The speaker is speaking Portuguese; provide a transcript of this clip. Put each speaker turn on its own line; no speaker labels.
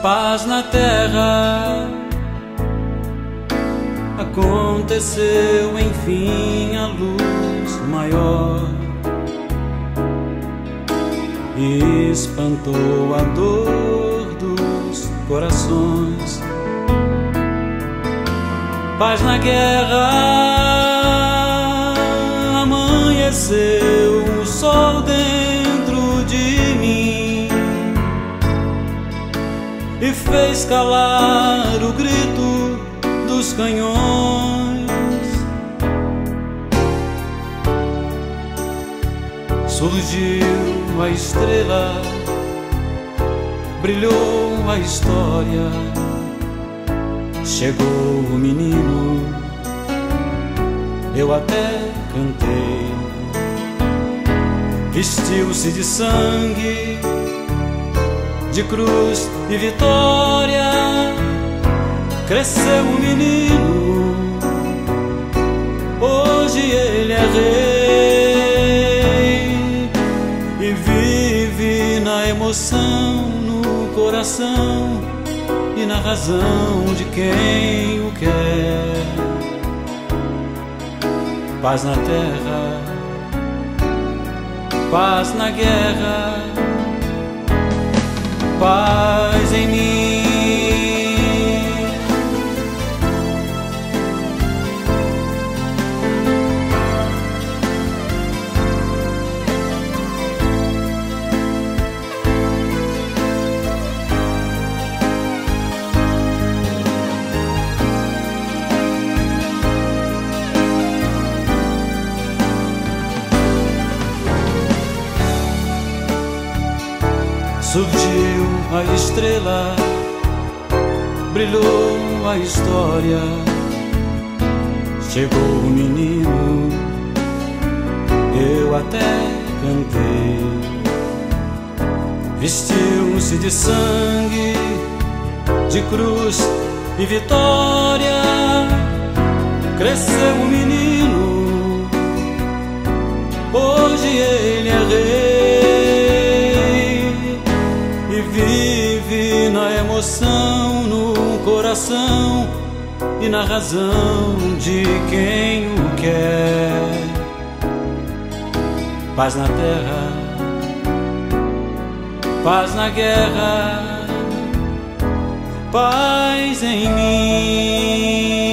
paz na terra. Aconteceu enfim a luz maior e espantou a dor dos corações. Paz na guerra, amanheceu o sol dentro de mim e fez calar o grito dos canhões. Surgiu a estrela, brilhou a história, chegou o menino, eu até cantei. Vestiu-se de sangue, de cruz e vitória. Cresceu o menino, hoje ele é rei e vive na emoção, no coração e na razão de quem o quer. Paz na terra, paz na guerra, paz em mim. Surgiu a estrela, brilhou a história, chegou o menino, eu até cantei. Vestiu-se de sangue, de cruz e vitória. Cresceu o menino, hoje ele é rei e vive na emoção, no coração e na razão de quem o quer. Paz na terra, paz na guerra, paz em mim.